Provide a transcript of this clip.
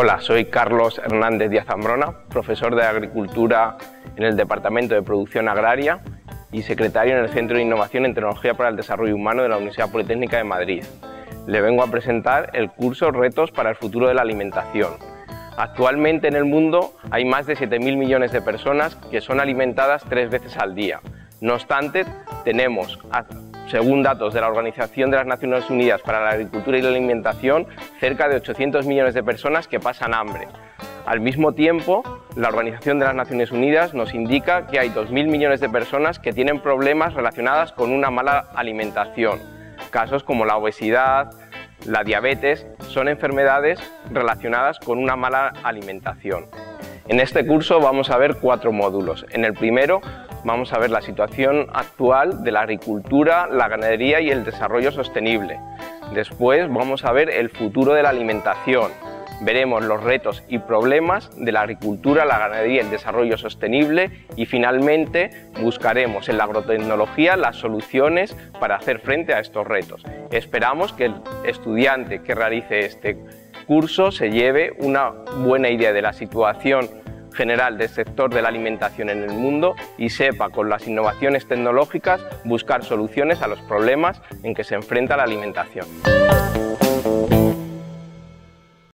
Hola, soy Carlos Hernández Díaz Zambrona, profesor de Agricultura en el Departamento de Producción Agraria y secretario en el Centro de Innovación en Tecnología para el Desarrollo Humano de la Universidad Politécnica de Madrid. Le vengo a presentar el curso Retos para el futuro de la alimentación. Actualmente en el mundo hay más de 7.000 millones de personas que son alimentadas 3 veces al día. No obstante, tenemos, según datos de la Organización de las Naciones Unidas para la Agricultura y la Alimentación, cerca de 800 millones de personas que pasan hambre. Al mismo tiempo, la Organización de las Naciones Unidas nos indica que hay 2.000 millones de personas que tienen problemas relacionados con una mala alimentación. Casos como la obesidad, la diabetes, son enfermedades relacionadas con una mala alimentación. En este curso vamos a ver 4 módulos. En el primero vamos a ver la situación actual de la agricultura, la ganadería y el desarrollo sostenible. Después vamos a ver el futuro de la alimentación. Veremos los retos y problemas de la agricultura, la ganadería y el desarrollo sostenible y finalmente buscaremos en la agrotecnología las soluciones para hacer frente a estos retos. Esperamos que el estudiante que realice este curso se lleve una buena idea de la situación general del sector de la alimentación en el mundo y sepa con las innovaciones tecnológicas buscar soluciones a los problemas en que se enfrenta la alimentación.